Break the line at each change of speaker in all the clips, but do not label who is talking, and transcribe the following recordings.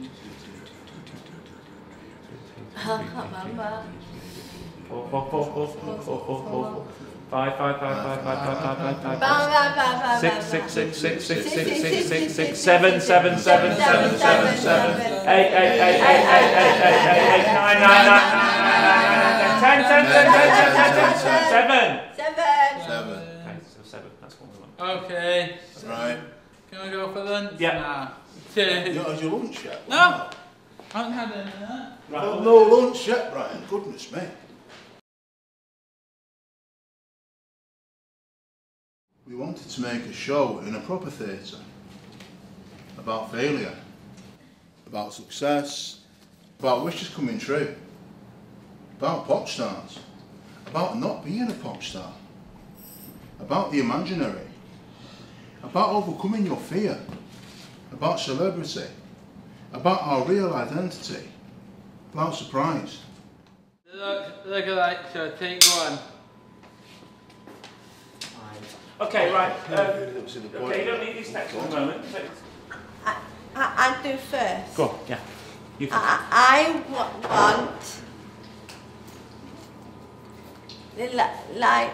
I can't remember.
4, 4, 4, 4, 4, 4, 4. 5, 5, 5, 5, 5, 5, 5, 5, 5, 6, 6, 6, 6, 6, 6, 6, 6, 6, 7, 7, 7, 7, 7, 7, 8, 8, 8, 8, 8, 8, 8, 9, 9, 9, 10, 10, 10, 10, 10, 10, 7.
7.
Okay, so 7, that's what we want.
Okay.
Right.
Can we go for lunch?
Yeah.
Now? 2.
You not had your lunch yet?
No. I haven't had any of that.
Well, no lunch yet, Brian. Goodness me. We wanted to make a show in a proper theatre about failure, about success, about wishes coming true, about pop stars, about not being a pop star, about the imaginary, about overcoming your fear, about celebrity, about our real identity, about surprise.
Look at that show, take 1.
Okay, right. Okay, you don't need these texts at the moment.
I'll do first.
Go on, yeah. You first.
I want like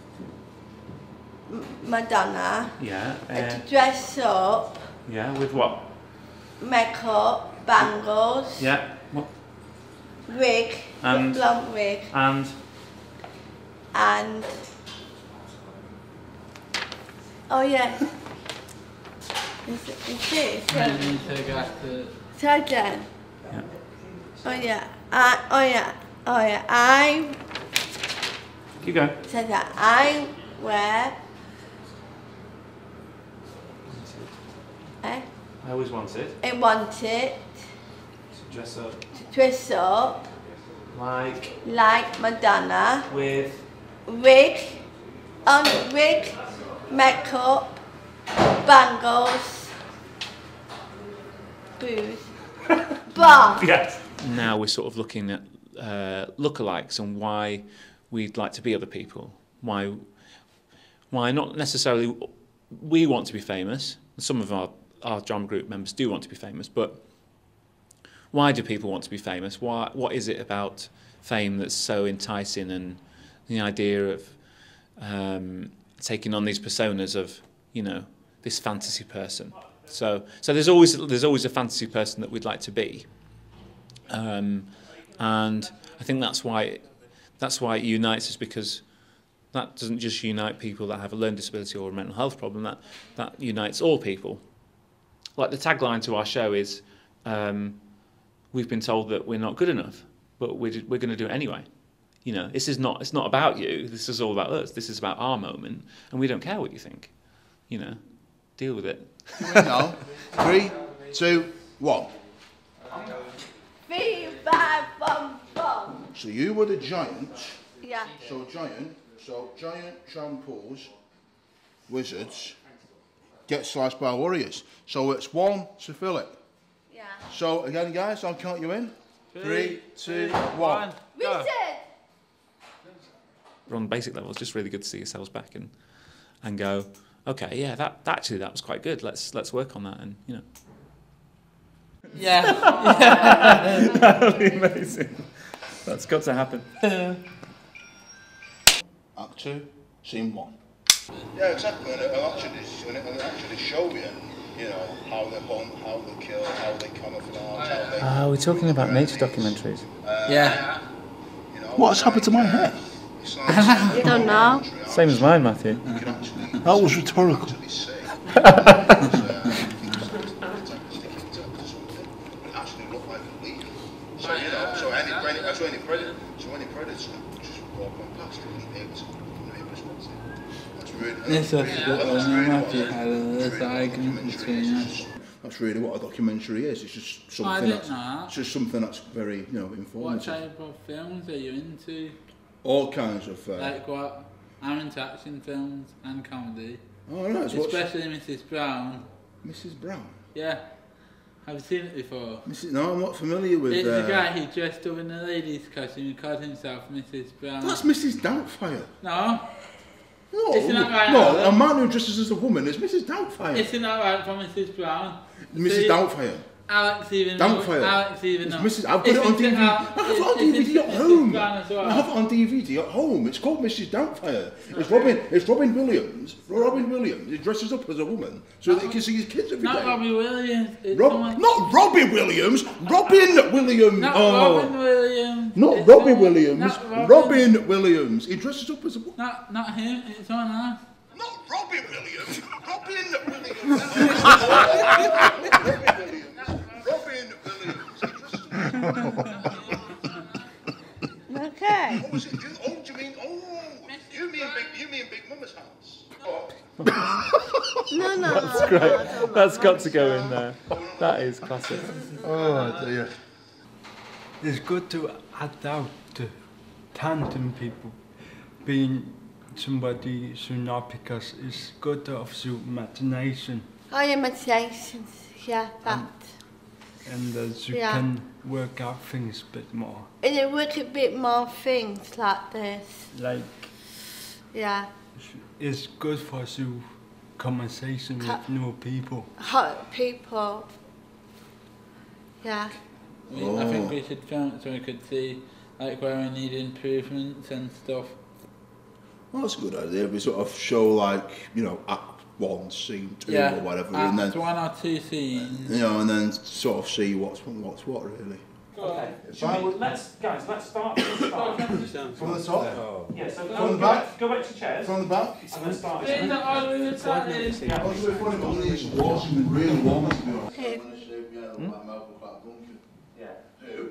Madonna
Yeah.
to dress up,
Yeah, with what?
makeup, bangles,
Yeah. What?
wig,
And-
blonde wig,
And
oh yeah. Is it?
I need to get to...
Say again.
yeah.
Oh yeah. Oh yeah. I
Keep going.
said that I wear.
I always wanted
I wanted
to dress up
to dress up like Madonna,
with
wig, makeup, bangles, booze, bar.
yes. Now we're sort of looking at lookalikes and why we'd like to be other people. Why not necessarily we want to be famous. Some of our drama group members do want to be famous, but why do people want to be famous? What is it about fame that's so enticing, and the idea of taking on these personas of, you know, this fantasy person. So there's always a fantasy person that we'd like to be, and I think that's why it unites us, because that doesn't just unite people that have a learning disability or a mental health problem. That unites all people. Like the tagline to our show is, we've been told that we're not good enough, but we're going to do it anyway. You know, it's not about you. This is all about us. This is about our moment, and we don't care what you think. You know, deal with it.
Now, 3, 2, 1.
3, 5, bum, bum.
So you were the giant.
Yeah.
So giant trampoles, wizards, get sliced by warriors. So it's 1 to Philip.
Yeah.
So again, guys, I'll count you in. 3, 2, 1.
Richard.
But on basic levels, just really good to see yourselves back and go, okay, yeah, that was quite good. Let's work on that, and you know.
Yeah.
That would be amazing. That's got to happen.
Act 2, scene 1. Yeah, exactly. And it'll actually show you, you know, how they bomb, how they kill, how they camouflage, how they...
We're talking about nature documentaries.
Yeah.
You know, what's happened to my hair?
You don't know.
Same as mine, Matthew.
That was rhetorical. So, you know, so any predator just walk on past it and be able to responsive. That's really That's really what a documentary is. It's just something that's very, you know, informative.
What type of films are you into?
All kinds of.
Like what? I'm into action films and comedy.
Oh, nice.
Especially Mrs. Brown.
Mrs. Brown?
Yeah. Have you seen it before?
No, I'm not familiar with...
It's a guy who dressed up in a lady's costume and called himself Mrs. Brown.
That's Mrs. Doubtfire.
No.
No,
Isn't that right?
No, a man who dresses as a woman is Mrs. Doubtfire.
Isn't that right for Mrs. Brown?
Mrs. Doubtfire.
Alex even
Downfire.
Alex even
It's
knows.
Mrs. I've got it on DVD. I've got it on DVD at home. I have it on DVD at home. It's called Mrs. Doubtfire. It's Robin Williams. Robin Williams. He dresses up as a woman so that he can see his kids every day.
Not Robbie Williams.
Not Robbie Williams. Robin Williams.
Not Robin Williams.
Not Robbie Williams. Robin Williams. He dresses up as a woman.
Not him. It's someone else.
Not Robbie Williams. Robin Williams. Robin Williams.
Okay.
What was it? Oh, do you mean? Oh, you mean Big Mama's house?
No.
That's great. That's got to go in there. That is classic.
Oh dear.
It's good to adapt to tandem people being somebody not because it's good to have your imagination.
Imitations, yeah, that.
And you can work out things a bit more.
And you work a bit more things like this.
Like,
yeah.
it's good for your conversation with new people.
Hot people. Yeah.
I think we should film it so we could see like where we need improvements and stuff.
Well, that's a good idea. We sort of show like, you know, act 1, scene 2 or whatever, and then
1 or 2 scenes.
you know, and then sort of see what's what really.
Okay. Let's start from the start.
From the top?
Yeah, so
From the back?
Go back to chairs.
From the back?
And then start.
These are all we were starting.
I was really funny, but only it's washing really warm to be honest.
Yeah.
Who?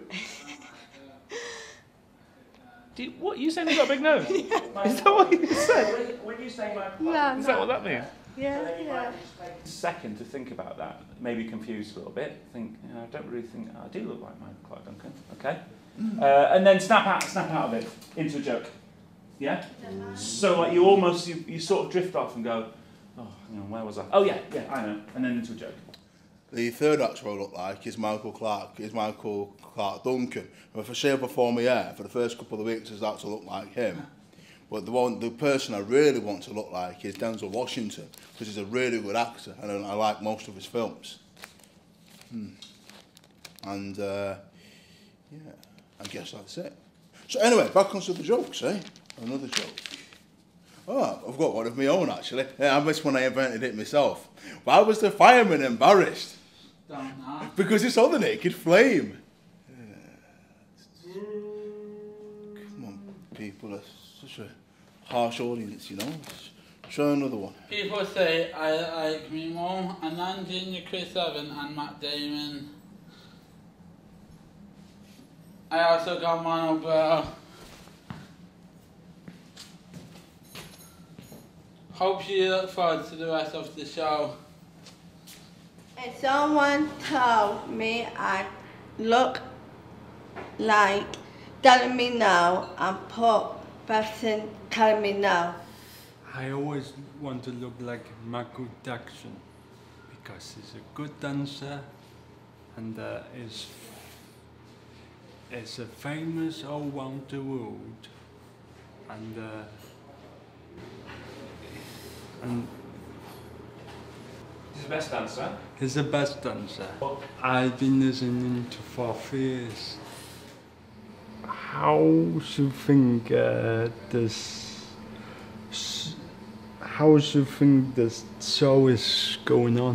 What you saying? You've got a big nose? Is that what you said? When you say my is that what that means?
Yeah.
A second to think about that. Maybe confused a little bit. Think, you know, I don't really think I do look like Michael Clark Duncan. Okay. And then snap out of it into a joke. Yeah. So like you almost you sort of drift off and go, oh, hang on, where was I? Oh yeah, I know. And then into a joke.
The third actor I look like is Michael Clark Duncan. And if I shave before my hair, for the first couple of weeks I start to look like him. But the person I really want to look like is Denzel Washington, because he's a really good actor and I like most of his films. And yeah, I guess that's it. So anyway, back onto the jokes, eh? Another joke. Oh, I've got one of my own actually. Yeah, I missed when I invented it myself. Why was the fireman embarrassed?
Don't know.
Because it's on the naked flame. Come on, people are such a harsh audience, you know. Let's try another one.
People say I like me more, and then Junior, Chris Evans and Matt Damon. I also got Mono Bell. Hope you look forward to the rest of the show.
And someone told me I look like telling me no and put person telling me no.
I always want to look like Michael Jackson because he's a good dancer and is a famous all around the world and
He's the best dancer.
he's the best dancer. I've been listening to for years. How do you think How do you think this show is going on?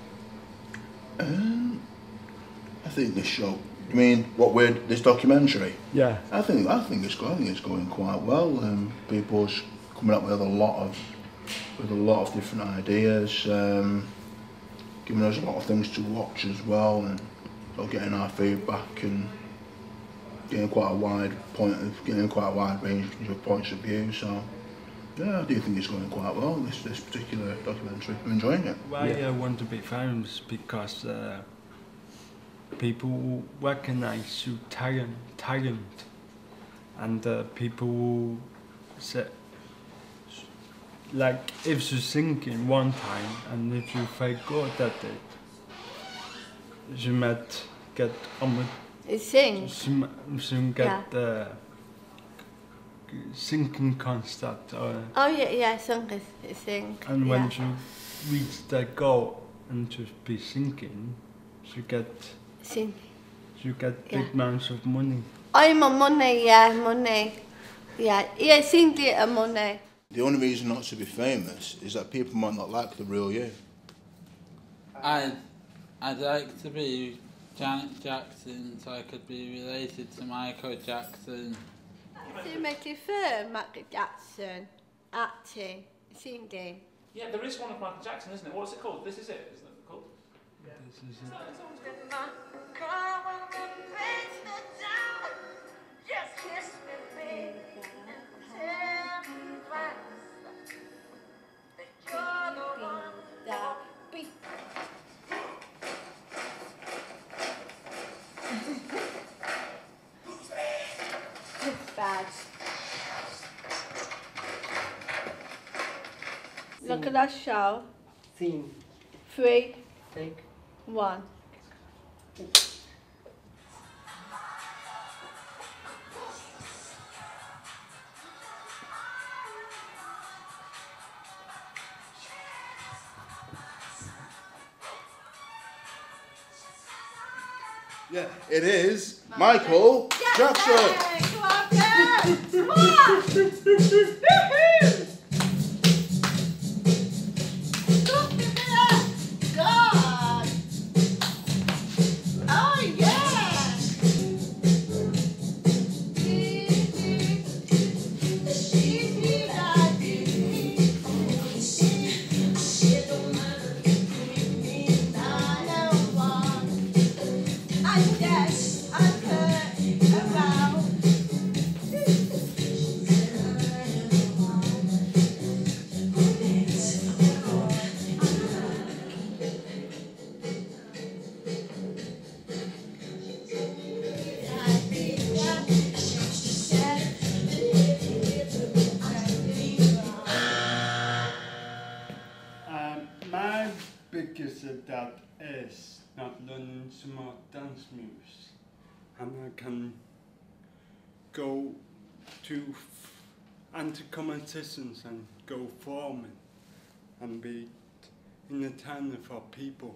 I think this show. You mean this documentary?
Yeah.
I think it's going quite well. People's coming up with a lot of different ideas, giving us a lot of things to watch as well, and sort of getting our feedback and getting quite a wide range of points of view. So yeah, I do think it's going quite well. This particular documentary, I'm enjoying it.
Why I want to be famous because people recognize your talent, and people say, like if you sing in one time and if you feel good at it, you might get
You sing.
you get singing concert.
Oh yeah, sing.
And when you reach that goal and to be singing, You get
Cindy.
big amounts of money.
I'm on money, yeah, money. Yeah, Cindy and money.
The only reason not to be famous is that people might not like the real you.
I'd like to be Janet Jackson so I could be related to Michael Jackson.
Do you prefer Michael Jackson acting, singing?
Yeah, there is one of Michael Jackson, isn't it? What's it called? This is it, isn't it called?
Yeah. This is it.
Bad. Look at that show.
Scene.
3,
Take.
1.
Yeah, it is Michael Jackson.
Come on, Come on! Woohoo! Look at that! God! Oh, yeah!
My biggest adapt is not learning some more dance moves, and I can go to anti-competitions and go forming and be entertaining for people.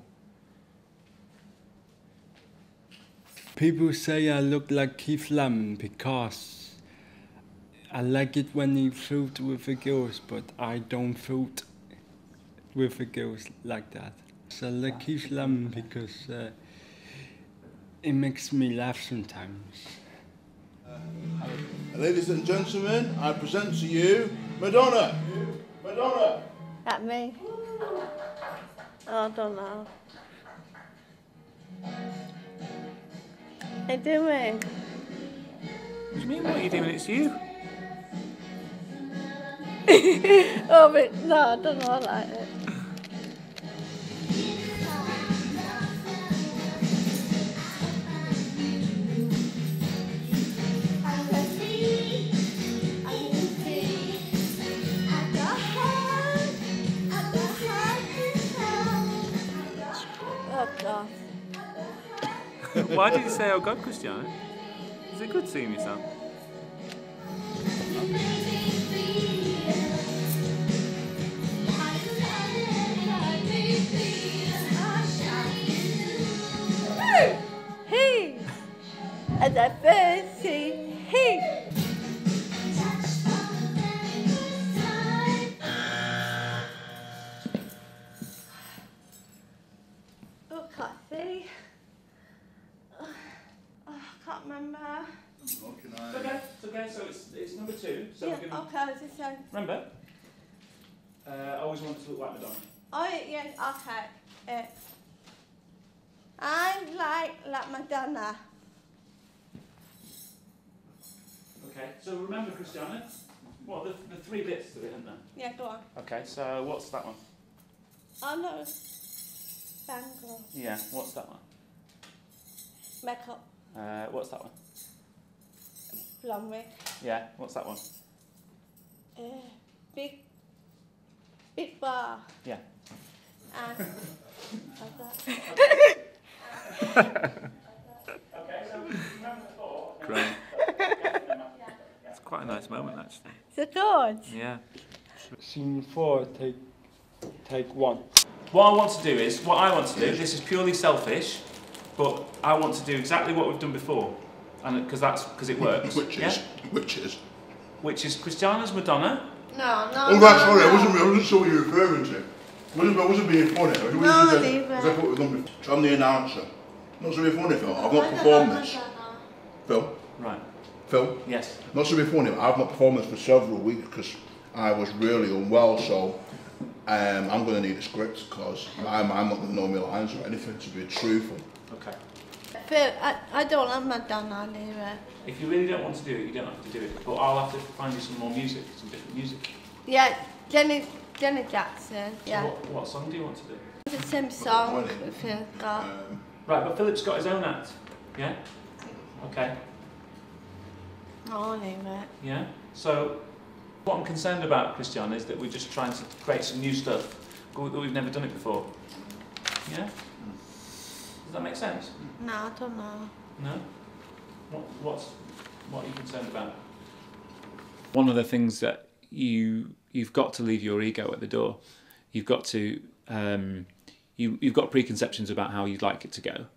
People say I look like Keith Lemon because I like it when he flirts with the girls, but I don't flirt with the girls like that. So I like Keith Lemon because it makes me laugh sometimes.
Ladies and gentlemen, I present to you Madonna. Madonna.
That me? I don't know. What are you doing?
What do you mean, what are you doing? It's you.
Oh, but no, I don't know, I like it. Oh, God.
Why did you say, oh God, Cristiano? Is it good seeing yourself?
He! As I first see, he! Oh, can't see. Oh, I can't remember.
It's okay, so it's number 2. So
Yeah,
we're gonna,
okay, this is
remember, I always wanted to look like Madonna.
Oh, yeah, okay. I like Madonna.
Okay, so remember, Cristiano, what the 3 bits to it, isn't there?
Yeah, go on.
Okay, so what's that one?
Oh, no. Bangle.
Yeah, what's that one?
Makeup.
What's that one?
Blonde wig.
Yeah, what's that one?
Big bar.
Yeah.
And like that.
Okay, so remember the 4. Great. It's quite a nice moment, actually.
Is it good?
Yeah.
Scene 4, take 1.
What I want to do, this is purely selfish, but I want to do exactly what we've done before, and because it works. Which is Cristiano's Madonna.
No.
Oh, right, sorry, I wasn't sure what you were referring to. I wasn't being funny. I thought we've done before. So I'm the announcer. Not so be funny, Phil. I've not performed this. Phil?
Right.
Phil?
Yes.
Not to be funny, I've not performed this for several weeks because I was really unwell, so I'm going to need a script because I'm not going to know my lines or anything, to be truthful.
Okay.
Phil, I don't have Madonna either.
If you really don't want to do it, you don't have to do it. But I'll have to find you some more music, some different music.
Yeah, Janet Jackson, yeah.
So what song do you want to do?
The same song that Phil got.
Right, but Philip's got his own act. Yeah? Okay.
Oh, anyway.
Yeah? So, what I'm concerned about, Christian, is that we're just trying to create some new stuff that we've never done it before. Yeah? Does that make sense?
No, I don't know.
No? What are you concerned about? One of the things that you've got to leave your ego at the door. You've got to you've got preconceptions about how you'd like it to go,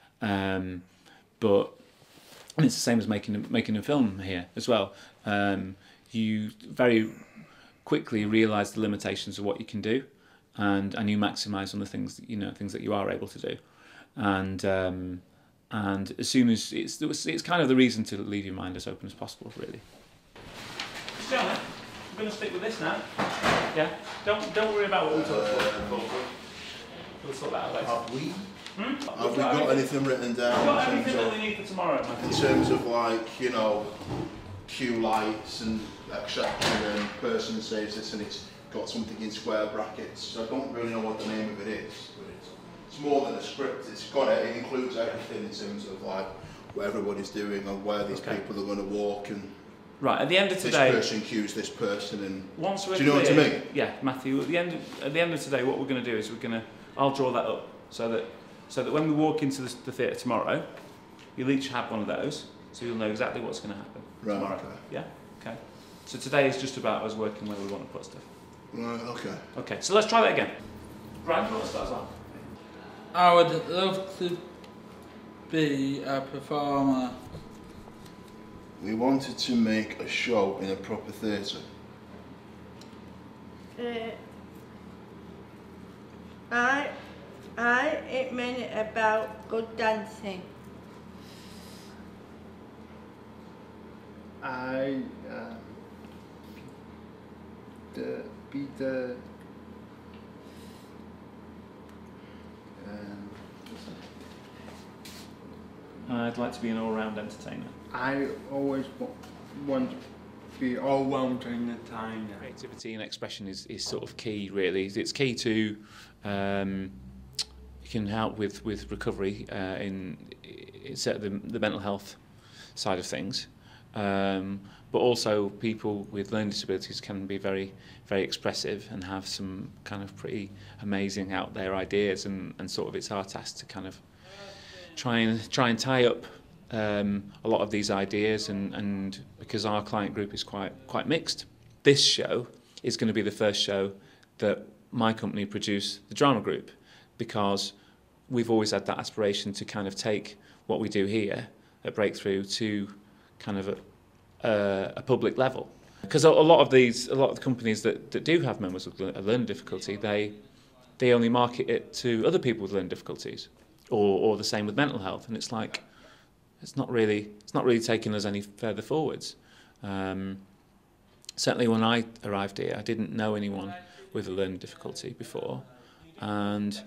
but it's the same as making a film here as well. You very quickly realise the limitations of what you can do, and you maximise on the things that you are able to do, and as soon as it's kind of the reason to leave your mind as open as possible, really. John, we're going to stick with this now. Yeah. Don't worry about what we talked about before. We'll sort that out later.
Have we? Have we got anything written down?
We've got everything that we need for tomorrow, Matthew.
In terms of like, cue lights and etc. and person says this and it's got something in square brackets. So I don't really know what the name of it is, but it's more than a script. It includes everything in terms of like what everybody's doing and where these people are going to walk and.
Right, at the end of today,
this person cues this person, and
once we're
do you know what I mean?
Yeah, Matthew. At the end of today, what we're going to do is I'll draw that up so that when we walk into the theatre tomorrow, you'll each have one of those, so you'll know exactly what's going to happen tomorrow. Okay. Yeah. Okay. So today is just about us working where we want to put stuff.
Right. Okay.
Okay. So let's try that again. Brian, do you want to start as well?
I would love to be a performer.
We wanted to make a show in a proper theatre.
It meant about good dancing.
I'd like to be an all-round entertainer.
I always want to be all-round entertainer.
Creativity and expression is sort of key, really. It's key to it can help with recovery in the mental health side of things, but also people with learning disabilities can be very, very expressive and have some kind of pretty amazing out there ideas, and sort of it's our task to kind of try and tie up a lot of these ideas, and because our client group is quite mixed, this show is going to be the first show that my company produce the drama group, because we've always had that aspiration to kind of take what we do here at Breakthrough to kind of a public level. Because a lot of the companies that do have members with a learning difficulty, they only market it to other people with learning difficulties, or the same with mental health, and it's like it's not really taking us any further forwards. Certainly when I arrived here, I didn't know anyone with a learning difficulty before, and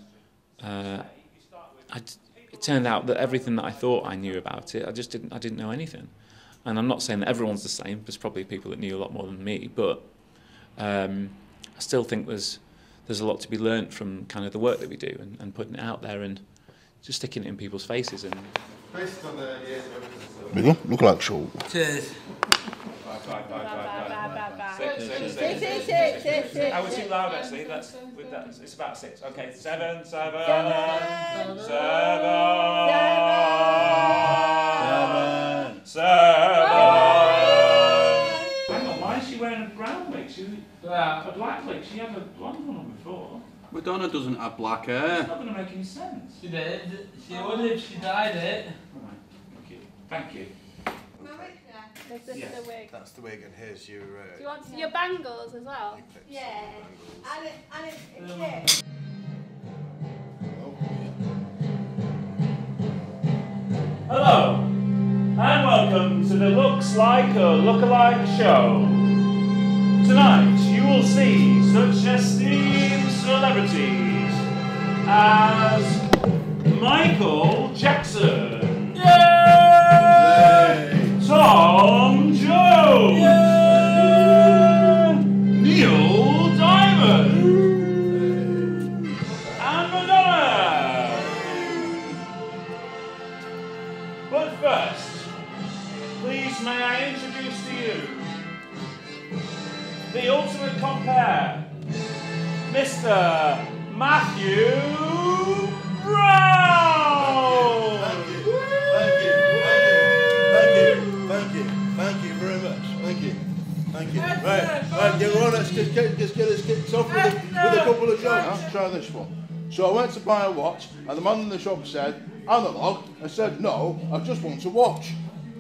it turned out that everything that I thought I knew about it, I didn't know anything. And I'm not saying that everyone's the same. There's probably people that knew a lot more than me, but I still think there's a lot to be learnt from kind of the work that we do, and putting it out there and just sticking it in people's faces. And
look like show.
Cheers.
I was too loud actually. It's about 6. Okay, 7. Hang on, why is she wearing a brown wig? A black wig. She had a blonde one on before.
But
Madonna doesn't have black hair.
It's not going to make any sense.
She did. She would if she dyed it.
Right. Okay. Thank you.
Is this
Yes.
the wig?
That's the wig, and here's your.
Do you want your bangles as well?
Yeah. And it's a
Hello, and welcome to the Looks Like a Lookalike show. Tonight you will see such esteemed celebrities as Michael Jackson,
Yay!
Tom Jones, Neil Diamond, and Madonna. But first, please may I introduce to you the ultimate compare, Mr. Matthew Brown!
Thank you very much. Thank you. Right, get on, let's just get us kicked off with a couple of jokes. Let's try this one. So I went to buy a watch, and the man in the shop said, analog. I said, no, I just want to watch.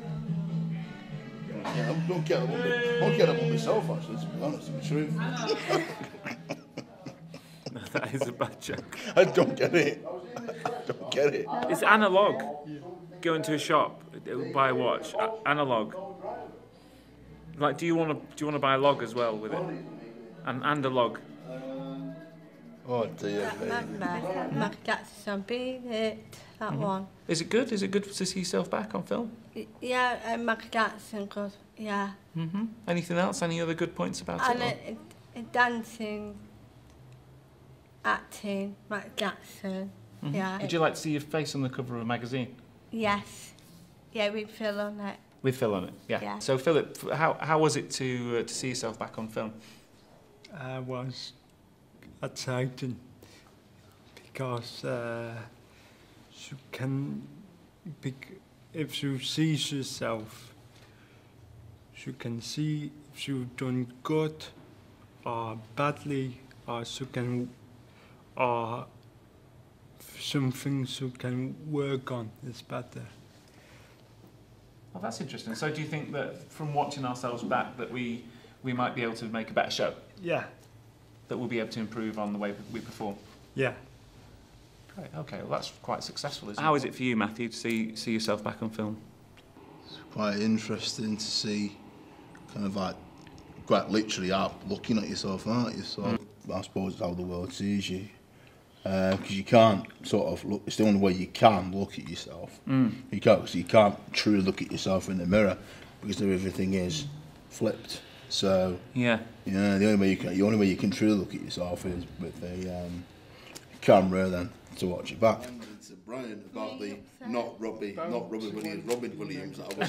Don't get them on myself, actually, to be honest, to be true.
That is a bad joke.
I don't get it.
It's analog. Go into a shop, buy a watch. Analog. Like, do you want to buy a log as well with it? And a log.
Oh dear me.
Mark Jackson beat it, that one.
Is it good? Is it good to see yourself back on film?
Yeah, Mark Jackson, good, yeah.
Anything else? Any other good points about it?
And dancing, acting, Mark Jackson, yeah.
Would you like to see your face on the cover of a magazine?
Yes. Yeah, we feel on it.
With Phil on it, yeah.
Yeah.
So Philip, how was it to see yourself back on film?
I was excited because you can, if you see yourself, you can see if you've done good or badly, or you can, or some things you can work on is better.
Well, that's interesting. So do you think that from watching ourselves back that we might be able to make a better show?
Yeah.
That we'll be able to improve on the way we perform?
Yeah.
Great, okay, well that's quite successful, isn't it? How is it for you, Matthew, to see yourself back on film?
It's quite interesting to see, kind of like, quite literally out looking at yourself, aren't you? So I suppose it's how the world sees you. Because you can't sort of look, it's the only way you can look at yourself. You can't, because you can't truly look at yourself in the mirror because everything is flipped. So
yeah,
the only way you can truly look at yourself is with a camera, then to watch it back. To Brian about the not Robin Williams. I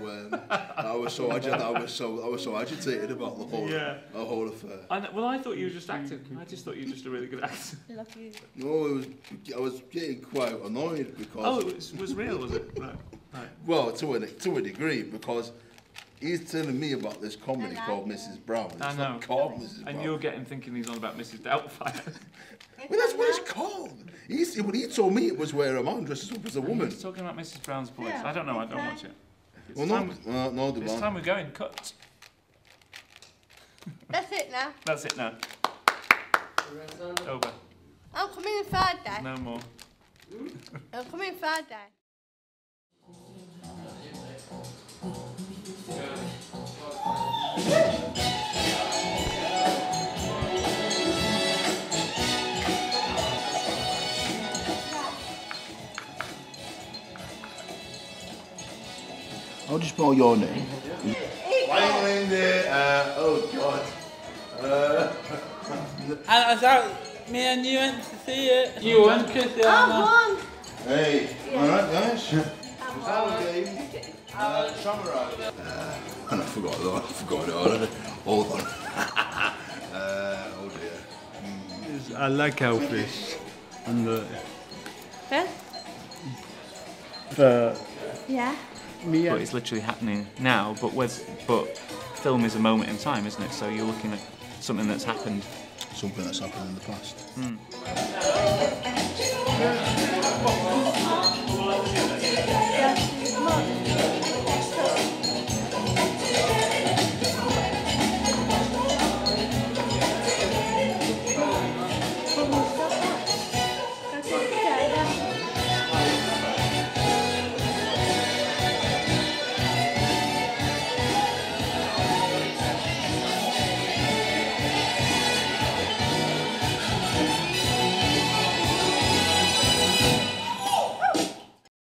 was so agitated about the whole affair.
I thought you were just acting. I just thought you were just a really good actor.
Love you.
No, I was getting quite annoyed because.
Oh, it was real, was it? Right.
Well, to a degree, because he's telling me about this comedy called Mrs. Brown. It's
I know.
not called Mrs. Brown.
And you're thinking he's on about Mrs. Doubtfire.
Well, that's what it's called. He told me it was where a man dresses up as a woman.
He's talking about Mrs. Brown's boys. I don't know. I don't watch it.
It's
time we're going. Cut.
That's it now.
That's it now. Over.
I'm coming Friday.
No more.
I'm coming Friday.
I'll just spell your name. Oh God.
And I thought me and you went to see it. You won, Christiana.
I won.
Hey, alright guys. Game. Samurai. And I forgot it already. Hold on. Oh dear.
I like Elvis and
Yeah.
But it's literally happening now. But film is a moment in time, isn't it? So you're looking at something that's happened.
Something that's happened in the past.